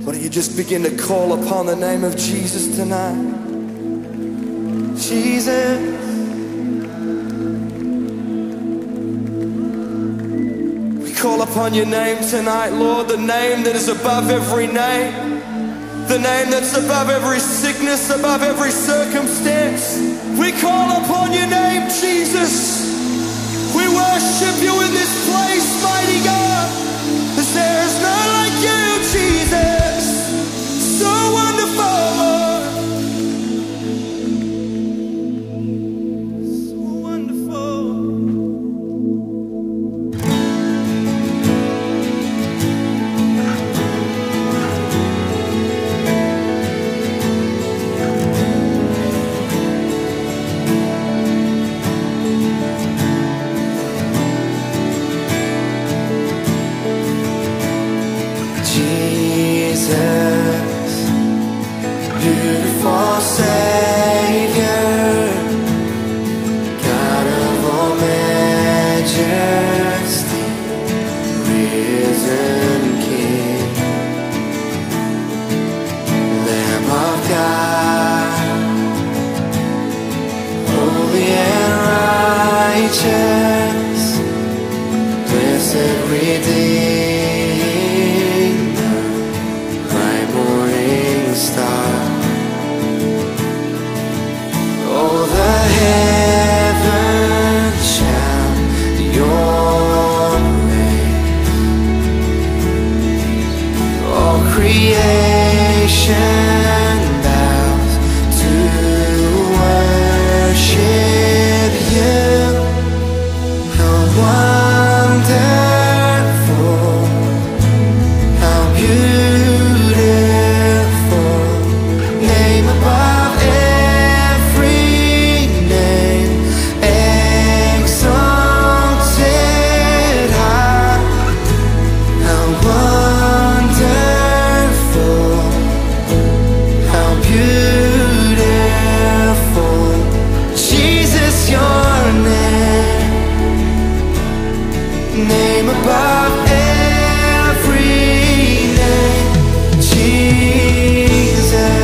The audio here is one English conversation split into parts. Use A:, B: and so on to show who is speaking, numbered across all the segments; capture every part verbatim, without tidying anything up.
A: Why don't you just begin to call upon the name of Jesus tonight? Jesus. We call upon your name tonight, Lord, the name that is above every name, the name that's above every sickness, above every circumstance. We call upon your name, Jesus. We worship you in this place, mighty God, 'cause there is none like you, Jesus. So wonderful, Lord. So wonderful. Jesus, beautiful Savior, God of all majesty, risen King, Lamb of God, holy and righteous, blessed Redeemer, star. Oh, the heavens shout your praise. All creation bows to worship you. How wonderful, how beautiful, name above every name, exalted high. How wonderful, how beautiful, Jesus, your name, name above every name, Jesus.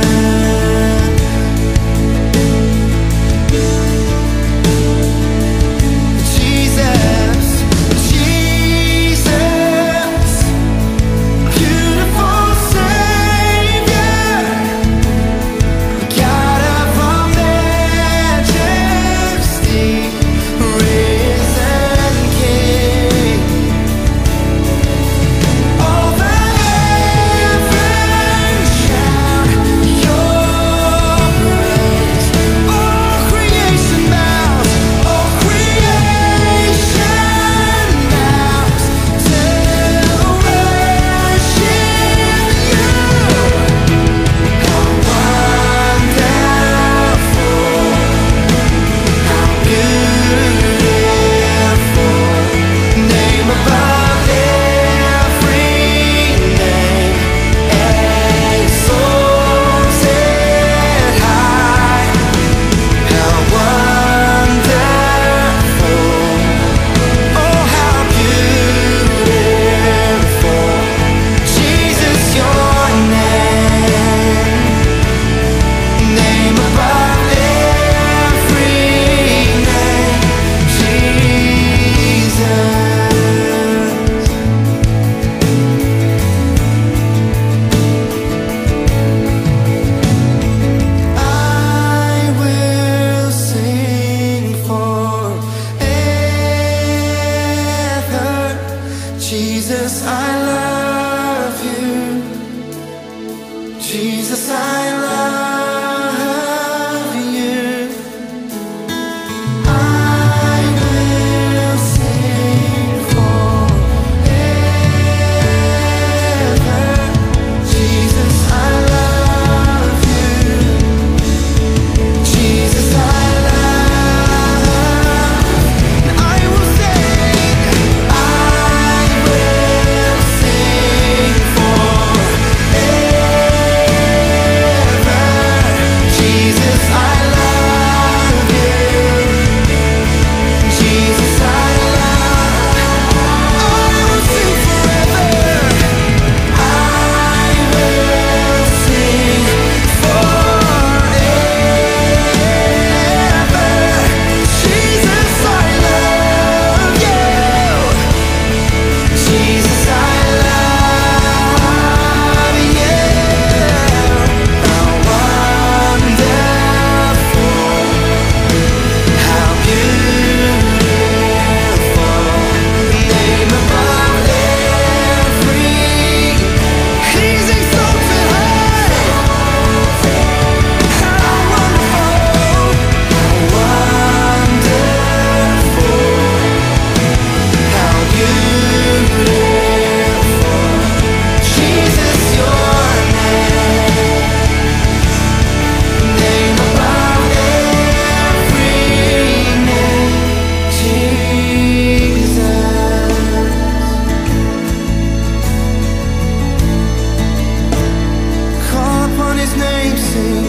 A: Jesus, I love you. Jesus, I love you. I will sing forever. Jesus, I love you. Jesus, I forever. sing.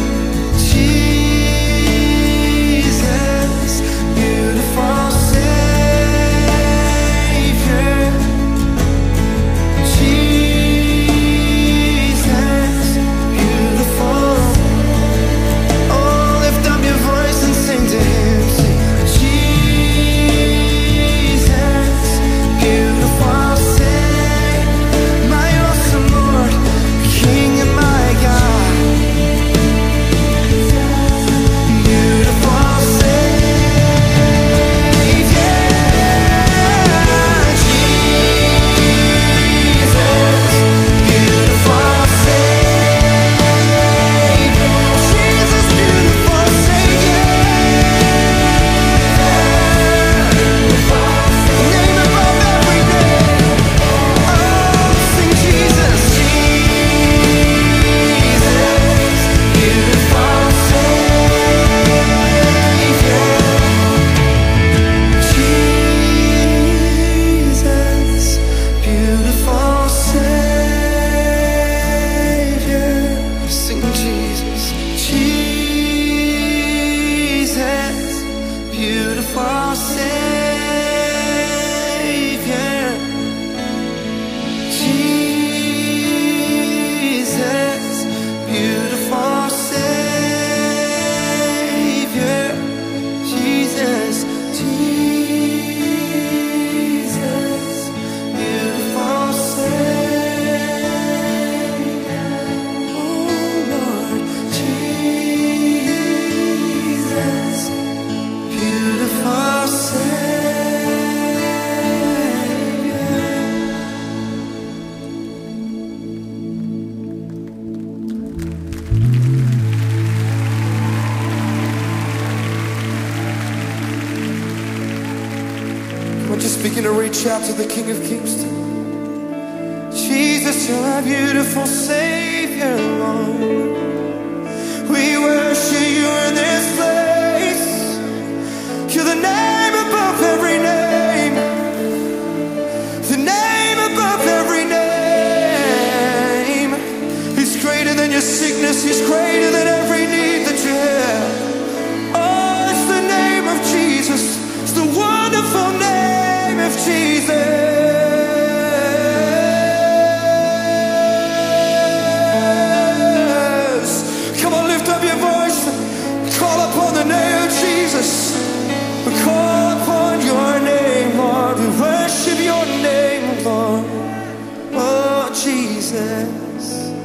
A: Jesus, beautiful Savior. Jesus, beautiful. Oh, lift up your voice and sing to him. Sing, Jesus, beautiful Savior, my awesome Lord, King and my God. Beautiful Savior, Jesus, beautiful Savior, Jesus, beautiful Savior. Name above every name. Oh, sing Jesus, Jesus, beautiful Savior. Jesus, beautiful Savior. Sing Jesus, Jesus, beautiful Savior. Jesus, beautiful Savior. Jesus, Jesus, beautiful Savior. Oh Lord, Jesus, beautiful Savior. Come on, just begin to reach out to the King of Kings tonight. Jesus, you're our beautiful Savior, Lord. We worship you in this place. You're the name above every name. The name above every name. He's greater than your sickness. He's greater than every need that you have. Oh, it's the name of Jesus. It's the wonderful name of Jesus. Come on, lift up your voice. Call upon the name of Jesus. We call upon your name, Lord. We worship your name, Lord. Oh, Jesus.